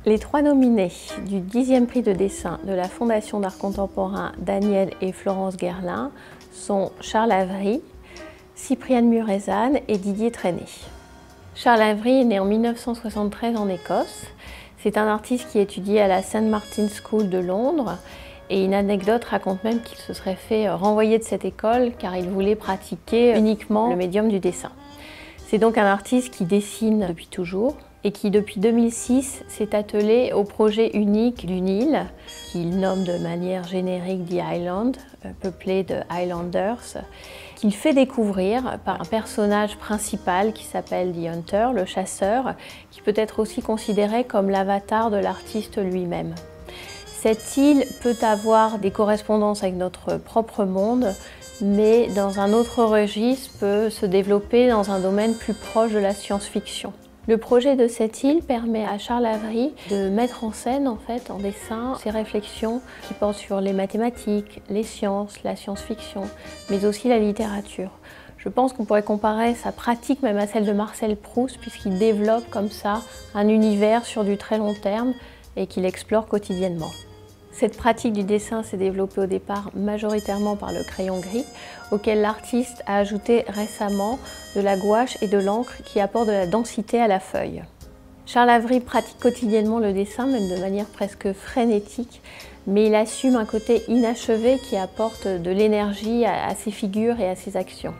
Les trois nominés du 10e prix de dessin de la Fondation d'art contemporain Daniel et Florence Guerlin sont Charles Avery, Cypriane Murezan et Didier Trenet. Charles Avery est né en 1973 en Écosse. C'est un artiste qui étudie à la St. Martin's School de Londres et une anecdote raconte même qu'il se serait fait renvoyer de cette école car il voulait pratiquer uniquement le médium du dessin. C'est donc un artiste qui dessine depuis toujours et qui, depuis 2006, s'est attelé au projet unique d'une île qu'il nomme de manière générique The Island, peuplée de Highlanders, qu'il fait découvrir par un personnage principal qui s'appelle The Hunter, le chasseur, qui peut être aussi considéré comme l'avatar de l'artiste lui-même. Cette île peut avoir des correspondances avec notre propre monde, mais dans un autre registre peut se développer dans un domaine plus proche de la science-fiction. Le projet de cette île permet à Charles Avery de mettre en scène, en dessin, ses réflexions qui portent sur les mathématiques, les sciences, la science-fiction, mais aussi la littérature. Je pense qu'on pourrait comparer sa pratique même à celle de Marcel Proust, puisqu'il développe comme ça un univers sur du très long terme et qu'il explore quotidiennement. Cette pratique du dessin s'est développée au départ majoritairement par le crayon gris, auquel l'artiste a ajouté récemment de la gouache et de l'encre qui apportent de la densité à la feuille. Charles Avery pratique quotidiennement le dessin, même de manière presque frénétique, mais il assume un côté inachevé qui apporte de l'énergie à ses figures et à ses actions.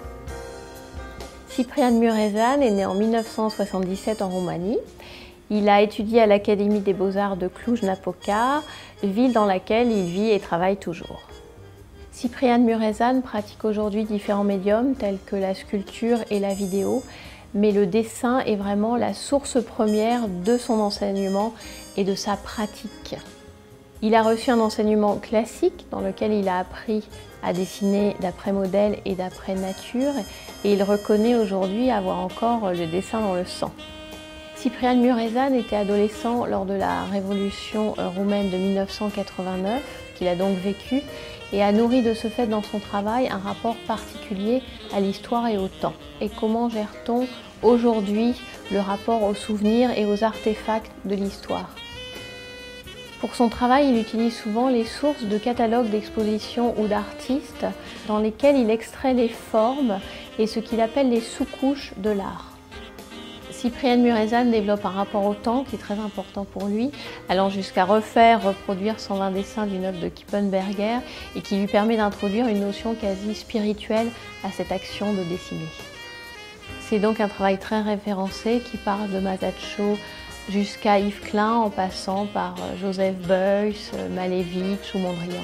Cypriane Murezan est né en 1977 en Roumanie. Il a étudié à l'Académie des Beaux-Arts de Cluj-Napoca, ville dans laquelle il vit et travaille toujours. Cypriane Murezan pratique aujourd'hui différents médiums tels que la sculpture et la vidéo, mais le dessin est vraiment la source première de son enseignement et de sa pratique. Il a reçu un enseignement classique dans lequel il a appris à dessiner d'après modèle et d'après nature et il reconnaît aujourd'hui avoir encore le dessin dans le sang. Cypriane Murezan était adolescent lors de la révolution roumaine de 1989, qu'il a donc vécu, et a nourri de ce fait dans son travail un rapport particulier à l'histoire et au temps. Et comment gère-t-on aujourd'hui le rapport aux souvenirs et aux artefacts de l'histoire? Pour son travail, il utilise souvent les sources de catalogues d'expositions ou d'artistes dans lesquels il extrait les formes et ce qu'il appelle les sous-couches de l'art. Cypriane Murezan développe un rapport au temps qui est très important pour lui, allant jusqu'à reproduire 120 dessins d'une œuvre de Kippenberger et qui lui permet d'introduire une notion quasi spirituelle à cette action de dessiner. C'est donc un travail très référencé qui part de Masaccio jusqu'à Yves Klein en passant par Joseph Beuys, Malevich ou Mondrian.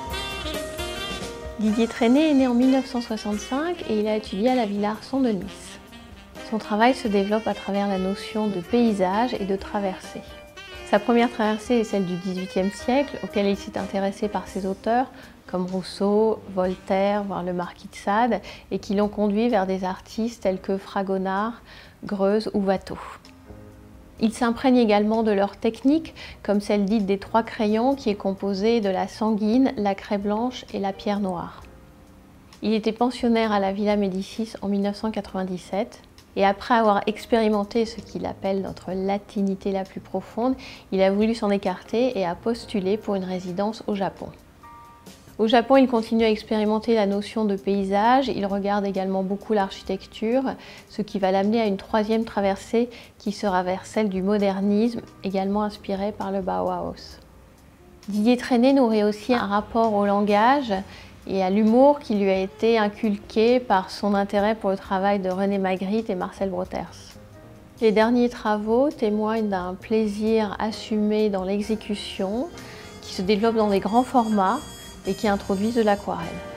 Didier Trenet est né en 1965 et il a étudié à la Villa Arson de Nice. Son travail se développe à travers la notion de paysage et de traversée. Sa première traversée est celle du XVIIIe siècle, auquel il s'est intéressé par ses auteurs comme Rousseau, Voltaire, voire le Marquis de Sade, et qui l'ont conduit vers des artistes tels que Fragonard, Greuze ou Watteau. Il s'imprègne également de leur technique, comme celle dite des trois crayons, qui est composée de la sanguine, la craie blanche et la pierre noire. Il était pensionnaire à la Villa Médicis en 1997. Et après avoir expérimenté ce qu'il appelle notre latinité la plus profonde, il a voulu s'en écarter et a postulé pour une résidence au Japon. Au Japon, il continue à expérimenter la notion de paysage, il regarde également beaucoup l'architecture, ce qui va l'amener à une troisième traversée qui sera vers celle du modernisme, également inspirée par le Bauhaus. Didier Trenet nourrit aussi un rapport au langage et à l'humour qui lui a été inculqué par son intérêt pour le travail de René Magritte et Marcel Broters. Les derniers travaux témoignent d'un plaisir assumé dans l'exécution, qui se développe dans des grands formats et qui introduisent de l'aquarelle.